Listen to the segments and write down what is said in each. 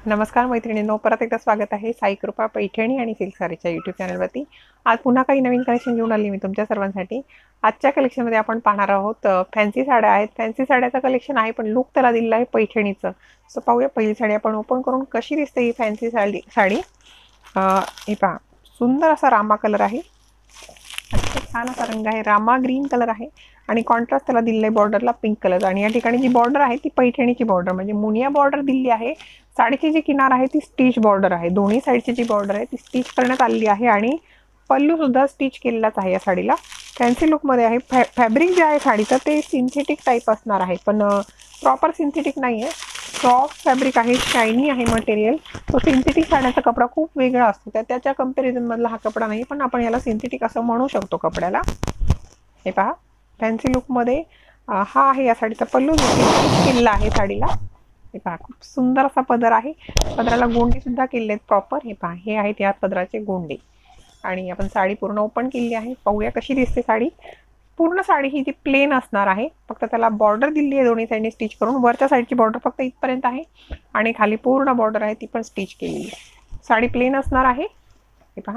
नमस्कार मैत्रिणींनो, परत एकदा स्वागत आहे साई कृपा पैठणी आणि सिल्क सारीच्या यूट्यूब चॅनलवरती। आज पुन्हा काही नवीन कलेक्शन घेऊन आली मी तुमच्या सर्वांसाठी। आजच्या कलेक्शनमध्ये आपण पाहणार आहोत फॅन्सी साड्या आहेत। फॅन्सी साड्याचं कलेक्शन आहे पण लुक त्याला दिलेला आहे पैठणीचं। सो पाहूया पहिली साडी आपण ओपन करून कशी दिसते ही फॅन्सी साडी। हे पहा, सुंदर असा रामा कलर आहे, छान असा रंग आहे, रामा ग्रीन कलर आहे आणि कॉन्ट्रास्ट त्याला दिलेला आहे बॉर्डरला पिंक कलर। आणि या ठिकाणी जी बॉर्डर आहे ती पैठणीची बॉर्डर म्हणजे मुनिया बॉर्डर दिली आहे। साडीची जी किनार आहे ती स्टिच बॉर्डर आहे, दोन्ही साईडची जी बॉर्डर आहे ती स्टिच करण्यात आलेली आहे आणि पल्लू सुद्धा स्टिच केलेलाच आहे या साडीला। फॅन्सी लुकमध्ये आहे। फॅब्रिक जे आहे साडीचं ते सिंथेटिक टाईप असणार आहे, पण प्रॉपर सिंथेटिक नाही आहे, सॉफ्ट फॅब्रिक आहे, शायनी आहे मटेरियल। तो सिंथेटिक साड्याचा कपडा खूप वेगळा असतो, त्याच्या कंपॅरिझन मधला हा कपडा नाही, पण आपण याला सिंथेटिक असं म्हणू शकतो कपड्याला। हे पहा, फॅन्सी लुकमध्ये हा आहे या साडीचा पल्लू जो केलेला आहे साडीला। हे पहा, खूप सुंदर असा पदर आहे, पदराला गोंडे सुद्धा केले आहेत प्रॉपर। हे पहा, हे आहेत या पदराचे गोंडे आणि आपण साडी पूर्ण ओपन केली आहे। पाहूया कशी दिसते साडी। पूर्ण साडी ही जी प्लेन असणार आहे, फक्त त्याला बॉर्डर दिली आहे दोन्ही साईडने स्टिच करून। वरच्या साईडची बॉर्डर फक्त इथपर्यंत आहे आणि खाली पूर्ण बॉर्डर आहे ती पण स्टिच केलेली आहे। साडी प्लेन असणार आहे। हे पहा,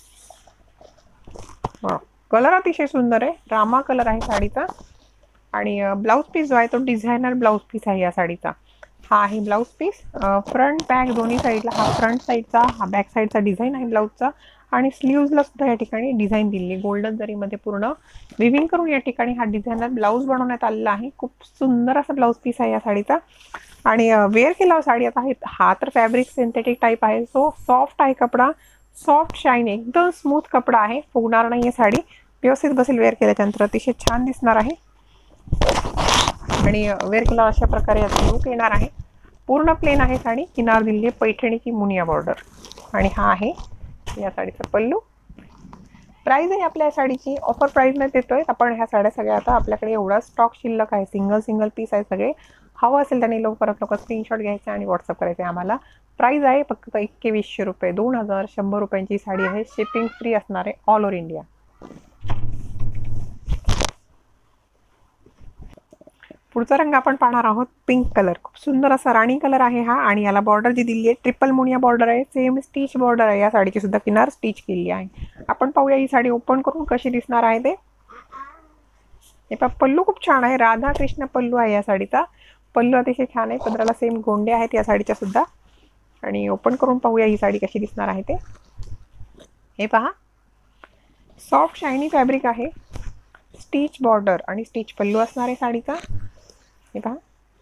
कलर अतिशय सुंदर आहे, रामा कलर आहे साडीचा। आणि ब्लाउज पीस जो आहे तो डिझायनर ब्लाउज पीस आहे या साडीचा। हा आहे ब्लाउज पीस, फ्रंट बॅक दोन्ही साईडला, हा फ्रंट साईडचा, हा बॅक साईडचा डिझाईन आहे ब्लाउजचा। आणि स्लीव्जला सुद्धा या ठिकाणी डिझाईन दिली, गोल्डन जरीमध्ये पूर्ण विविंग करून या ठिकाणी हा डिझायनर ब्लाउज बनवण्यात आलेला आहे। खूप सुंदर असा ब्लाउज पीस आहे या साडीचा। आणि वेअर केला साडी आता हा तर फॅब्रिक सिंथेटिक टाईप आहे, सो सॉफ्ट आहे कपडा, सॉफ्ट शाईन, एकदम स्मूथ कपडा आहे, फुगणार नाही आहे साडी, व्यवस्थित बसेल वेअर केल्याच्यानंतर, अतिशय छान दिसणार आहे। आणि वेअर केला अशा प्रकारे याचा लुक येणार आहे। पूर्ण प्लेन आहे साडी, किनार दिली आहे पैठणीची मुनिया बॉर्डर आणि हा आहे या साडीचा पल्लू। प्राइस आहे आपल्या साडीची ऑफर प्राइसमध्ये देतोय आपण ह्या साड्या सगळ्या। आता आपल्याकडे एवढा स्टॉक शिल्लक आहे, सिंगल पीस आहे सगळे। हवं असेल त्याने लवकरात लवकर स्क्रीनशॉट घ्यायचा आणि व्हॉट्सअप करायचे आम्हाला। प्राइस आहे फक्त 2100 रुपये, 2100 रुपयांची साडी आहे, शिपिंग फ्री असणार आहे ऑल ओव्हर इंडिया। पुढचा रंग आपण पाहणार आहोत पिंक कलर, खूप सुंदर असा राणी कलर आहे हा। आणि याला बॉर्डर जी दिली आहे ट्रिपल मुनिया बॉर्डर आहे, सेम स्टिच बॉर्डर आहे, या साडीची सुद्धा किनार स्टिच केली आहे। आपण पाहूया ही साडी ओपन करून कशी दिसणार आहे ते। हे पहा, पल्लू खूप छान आहे, राधा कृष्ण पल्लू आहे या साडीचा। पल्लू अतिशय छान आहे, पदराला सेम गोंडे आहेत या साडीच्या सुद्धा। आणि ओपन करून पाहूया ही साडी कशी दिसणार आहे ते। हे पहा, सॉफ्ट शायनी फॅब्रिक आहे, स्टिच बॉर्डर आणि स्टिच पल्लू असणार आहे साडीचा। हे पहा,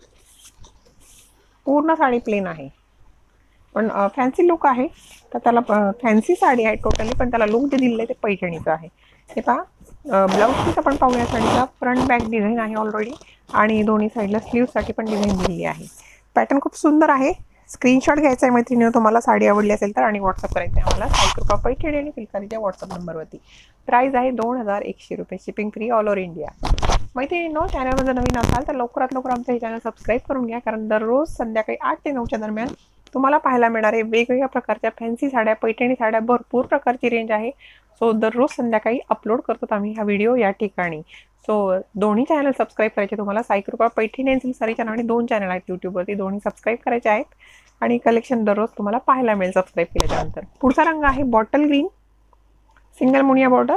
पूर्ण साडी प्लेन आहे, पण फॅन्सी लुक आहे, तर त्याला फॅन्सी साडी आहे टोटली, पण त्याला लुक जे दिलेलं आहे ते पैठणीचं आहे। हे पहा, ब्लाउज पीस आपण पाहूया साडीचा। फ्रंट बॅक डिझाईन आहे ऑलरेडी आणि दोन्ही साईडला स्लीव्हसाठी पण डिझाईन दिलेली आहे। पॅटर्न खूप सुंदर आहे, स्क्रीनशॉट घ्यायचा आहे मैत्रिणींनो तुम्हाला, साडी आवडली असेल तर, आणि व्हॉट्सअप करायचं आहे आम्हाला साई कृपा पैठणी आणि फिलकारीच्या व्हॉट्सअप नंबरवरती। प्राइस आहे 2100 रुपये, shipping free all over India. मैत्रिणींनो, चॅनलवर जर नवीन असाल तर लवकरात लवकर आमचं हे चॅनल सबस्क्राईब करून घ्या, कारण दररोज संध्याकाळी 8 ते 9च्या दरम्यान तुम्हाला पाहायला मिळणारे वेगवेगळ्या प्रकारच्या फॅन्सी साड्या, पैठणी साड्या, भरपूर प्रकारची रेंज आहे। सो दररोज संध्याकाळी अपलोड करतो आम्ही हा व्हिडिओ या ठिकाणी। सो दोन्ही चॅनल सबस्क्राईब करायचे तुम्हाला, साई कृपा पैठणी आणि सिल्क सारी नावाने 2 चॅनल आहेत यूट्यूबवरती, दोन्ही सबस्क्राईब करायचे आहेत आणि कलेक्शन दररोज तुम्हाला पाहायला मिळेल सबस्क्राईब केल्याच्यानंतर। पुढचा रंग आहे बॉटल ग्रीन, सिंगल मुनिया बॉर्डर।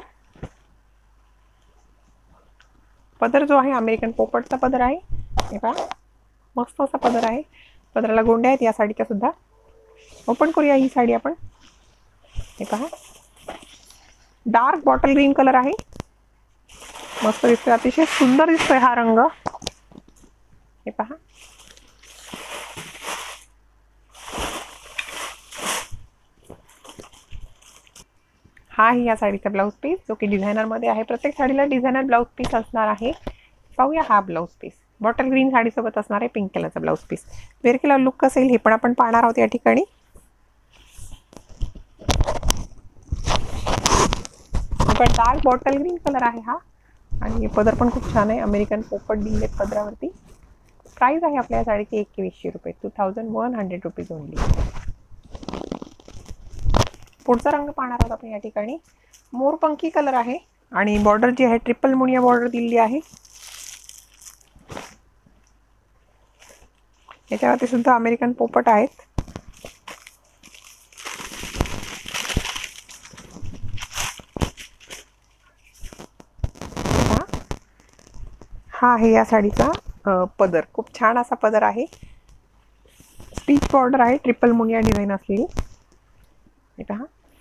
पदर जो आहे अमेरिकन पोपटचा पदर आहे। हे पहा, मस्त असा पदर आहे, पदराला गोंडे आहेत या साडीच्या सुद्धा। ओपन करूया ही साडी आपण। हे पहा, डार्क बॉटल ग्रीन कलर आहे, मस्त दिसतोय, अतिशय सुंदर दिसतोय हा रंग। हे पहा, हा आहे या साडीचा ब्लाउज पीस, जो की डिझायनर मध्ये आहे। प्रत्येक साडीला डिझायनर ब्लाउज पीस असणार आहे। पाहूया हा ब्लाउज पीस, बॉटल ग्रीन साडीसोबत असणार आहे पिंक कलरचा ब्लाउज पीस। वेअर केला लुक कसा येईल हे पण आपण पाहणार आहोत या ठिकाणी। पण डार्क बॉटल ग्रीन कलर आहे हा, आणि पदर पण खूप छान आहे, अमेरिकन पोपट दिले पदरावरती। प्राइस आहे आपल्या साडीची 2100 रुपये, 2100 रुपीज ओनली। पुढचा रंग पाहणार आहोत आपण या ठिकाणी, मोरपंखी कलर आहे आणि बॉर्डर जी आहे ट्रिपल मुनिया बॉर्डर दिलेली आहे। याच्यावरती सुद्धा अमेरिकन पोपट आहेत। हा आहे या साडीचा पदर. खूप छान असा पदर आहे. स्टिच बॉर्डर आहे, ट्रिपल मुनिया डिझाईन असलेली. हे पहा,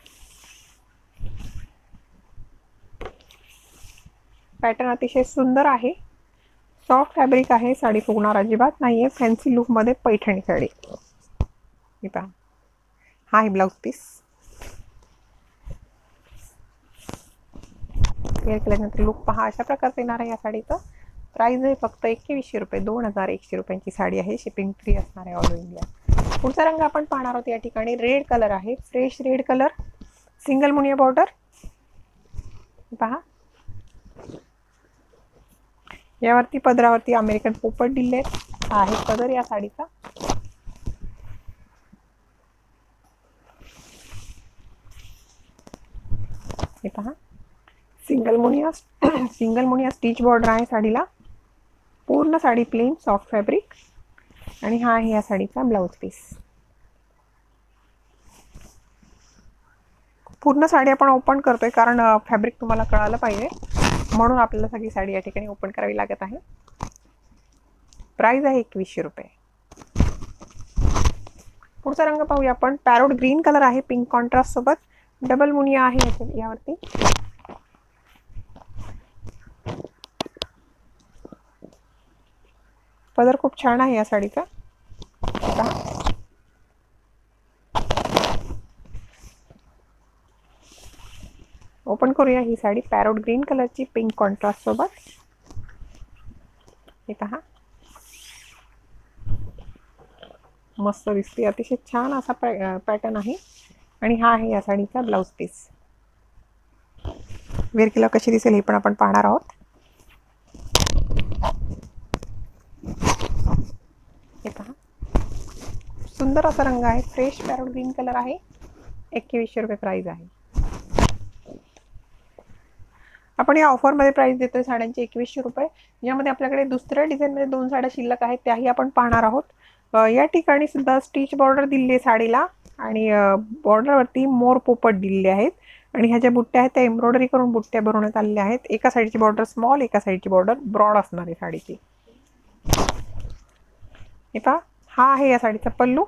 पॅटर्न अतिशय सुंदर आहे. सॉफ्ट फॅब्रिक आहे. साडी फुगणार अजिबात नाहीये. फॅन्सी लुक मध्ये पैठणी साडी. हे पहा, हा आहे ब्लाउज पीस. वेअर केल्यानंतर लुक पहा अशा प्रकारचा येणार आहे या साडीचं. प्राइस आहे फक्त 2100 रुपये. 2100 रुपयांची साडी आहे. शिपिंग फ्री असणार आहे ऑल इंडिया. पुढचा रंग आपण पाहणार आहोत या ठिकाणी रेड कलर आहे. फ्रेश रेड कलर, सिंगल मुनिया बॉर्डर. पहा, यावरती पदरावरती अमेरिकन पोपट दिले आहे पदर या साडीचा. हे पहा, सिंगल मुनिया स्टिच बॉर्डर आहे साडीला. पूर्ण साडी प्लेन सॉफ्ट फॅब्रिक. आणि हा आहे या साडीचा ब्लाउज पीस. पूर्ण साडी आपण ओपन करतोय कारण फॅब्रिक तुम्हाला कळालं पाहिजे, म्हणून आपल्याला सगळी साडी या ठिकाणी ओपन करावी लागत आहे. प्राइस आहे 2100 रुपये. पुढचा रंग पाहूया आपण. पॅरोट ग्रीन कलर आहे पिंक कॉन्ट्रास्ट सोबत. डबल मुनिया आहे यावरती. पदर खूप छान आहे या साडीचा. ओपन करूया ही साडी. पॅरोट ग्रीन कलरची पिंक कॉन्ट्रास्ट सोबत. हे पहा, मस्त दिसते. अतिशय छान असा पॅटर्न आहे. आणि हा आहे या साडीचा ब्लाउज पीस. वेअर केल्यावर कशी दिसेल हे पण आपण पाहणार आहोत. हे पहा, सुंदर असा रंग आहे. फ्रेश पॅरोट ग्रीन कलर आहे. 2100 रुपये प्राइस आहे. आपण या ऑफरमध्ये प्राइस देतोय साड्यांची 2100 रुपये. यामध्ये आपल्याकडे दुसऱ्या डिझाईनमध्ये 2 साड्या शिल्लक आहेत, त्याही आपण पाहणार आहोत. या ठिकाणी सुद्धा स्टिच बॉर्डर दिलेली आहे साडीला. आणि बॉर्डरवरती मोर पोपट दिलेले आहेत. आणि ह्या ज्या बुट्ट्या आहेत त्या एम्ब्रॉयडरी करून बुट्ट्या बनवण्यात आलेल्या आहेत. एका साईडची बॉर्डर स्मॉल, एका साईडची बॉर्डर ब्रॉड असणार आहे साडीची. हे पहा, हा आहे या साडीचा पल्लू.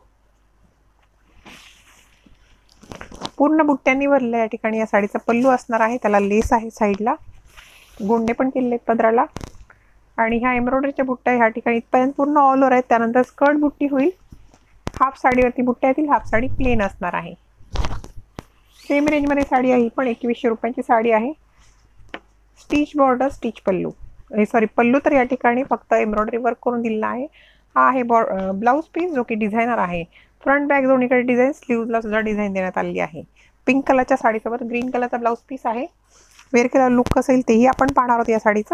पूर्ण बुट्ट्यांनी भरलेला या ठिकाणी या साडीचा पल्लू असणार आहे. त्याला लेस आहे साईडला. गोंडे पण केलेले आहेत पदराला. आणि ह्या एम्ब्रॉयडरीच्या बुट्ट्या ह्या ठिकाणी इथपर्यंत पूर्ण ऑल ओव्हर आहेत. त्यानंतर स्कर्ट बुट्टी होईल. हाफ साडीवरती बुट्ट्या येतील. हाफ साडी प्लेन असणार आहे. सेम रेंजमध्ये साडी आहे. ही पण 2100 रुपयांची साडी आहे. Stitch border, stitch pallu. Pallu तर या ठिकाणी फक्त एम्ब्रॉयडरी वर्क करून दिलेला आहे. हा आहे ब्लाउज पीस, जो की डिझायनर आहे. फ्रंट बॅक दोन्हीकडे डिझाईन, स्लीव्हला सुद्धा डिझाईन देण्यात आलेली आहे. पिंक कलरच्या साडीसोबत ग्रीन कलरचा ब्लाउज पीस आहे. वेअर केल्यावर लुक कसं येईल तेही आपण पाहणार आहोत या साडीचं.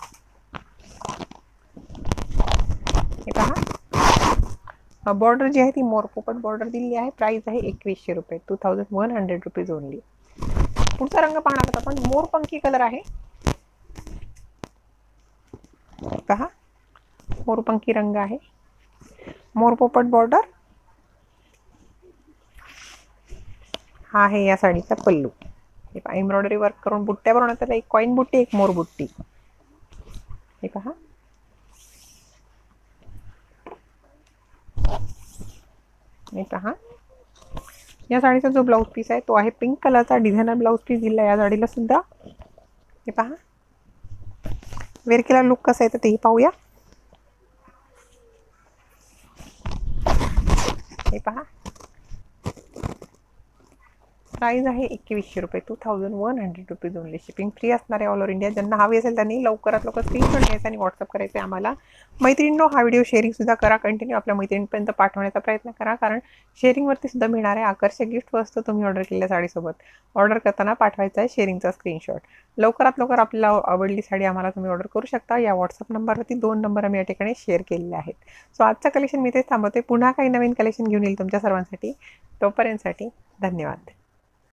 हे पहा, बॉर्डर जी आहे ती मोर पोपट बॉर्डर दिलेली आहे. प्राइस आहे 2100 रुपये. 2100 रुपीज ओनली. पुढचा रंग पाहणार आहोत आपण. मोरपंखी कलर आहे. पहा, मोरपंखी रंग आहे. मोर पोपट बॉर्डर. हा आहे या साडीचा पल्लू. हे पहा, एम्ब्रॉयडरी वर्क करून बुट्ट्या बनवण्यात आल्या. एक कॉइन बुट्टी, एक मोर बुट्टी. हे पहा, हे पहा, या साडीचा जो ब्लाउज पीस आहे तो आहे पिंक कलरचा. डिझायनर ब्लाउज पीस दिला या साडीला सुद्धा. हे पहा, वेअर केला लुक कसा आहे तेही पाहूया. हे पहा, प्राइस आहे 2100 रुपये. 2100 रुपीज ओनली. शिपिंग फ्री असणार आहे ऑल ओव्हर इंडिया. ज्यांना हवी असेल त्यांनी लवकरात लवकर स्क्रीनशॉट घ्यायचा आणि व्हॉट्सअप करायचं आहे आम्हाला. मैत्रिणींनो, हा व्हिडिओ शेअरिंग सुद्धा करा. कंटिन्यू आपल्या मैत्रिणींपर्यंत पाठवण्याचा प्रयत्न करा, कारण शेअरिंगवरती सुद्धा मिळणार आहे आकर्षक गिफ्ट वस्तू. तुम्ही ऑर्डर केलेल्या साडीसोबत ऑर्डर करताना पाठवायचा आहे शेअरिंगचा स्क्रीनशॉट. लवकरात लवकर आपल्याला आवडली साडी आम्हाला तुम्ही ऑर्डर करू शकता. या व्हॉट्सअप नंबरवरती 2 नंबर आम्ही या ठिकाणी शेअर केलेले आहेत. सो आजचं कलेक्शन मी इथेच थांबवते. पुन्हा काही नवीन कलेक्शन घेऊन येईल तुमच्या सर्वांसाठी. तोपर्यंतसाठी धन्यवाद.